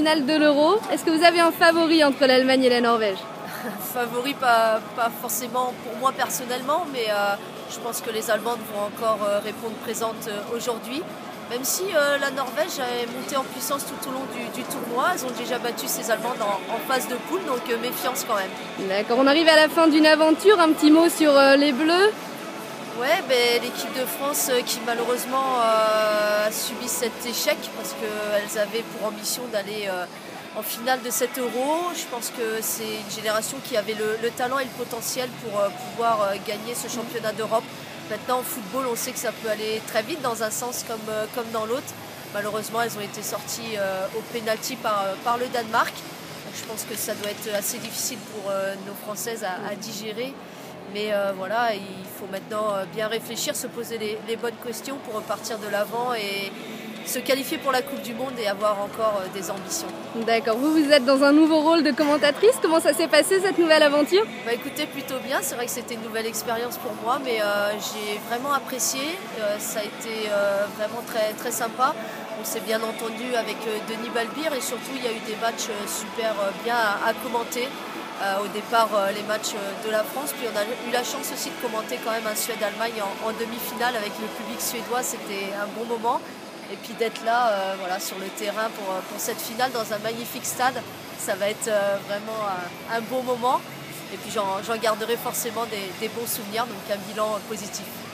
finale de l'Euro. Est-ce que vous avez un favori entre l'Allemagne et la Norvège? Favori, pas forcément pour moi personnellement, mais je pense que les Allemandes vont encore répondre présentes aujourd'hui. Même si la Norvège est montée en puissance tout au long du tournoi, elles ont déjà battu ces Allemandes en phase de poule, donc méfiance quand même. D'accord, on arrive à la fin d'une aventure. Un petit mot sur les Bleus? Ouais, ben, l'équipe de France qui malheureusement a subi cet échec parce qu'elles avaient pour ambition d'aller en finale de cet Euro. Je pense que c'est une génération qui avait le talent et le potentiel pour pouvoir gagner ce championnat d'Europe. Maintenant, en football, on sait que ça peut aller très vite dans un sens comme dans l'autre. Malheureusement, elles ont été sorties au pénalty par le Danemark. Donc, je pense que ça doit être assez difficile pour nos Françaises à digérer. Mais voilà, il faut maintenant bien réfléchir, se poser les bonnes questions pour repartir de l'avant et se qualifier pour la Coupe du Monde et avoir encore des ambitions. D'accord, vous êtes dans un nouveau rôle de commentatrice. Comment ça s'est passé cette nouvelle aventure? Bah écoutez, plutôt bien, c'est vrai que c'était une nouvelle expérience pour moi, mais j'ai vraiment apprécié, ça a été vraiment très, très sympa. On s'est bien entendu avec Denis Balbir et surtout il y a eu des matchs super bien à commenter. Au départ les matchs de la France, puis on a eu la chance aussi de commenter quand même un Suède-Allemagne en demi-finale avec le public suédois, c'était un bon moment. Et puis d'être là voilà, sur le terrain pour cette finale dans un magnifique stade, ça va être vraiment un bon moment. Et puis j'en garderai forcément des bons souvenirs, donc un bilan positif.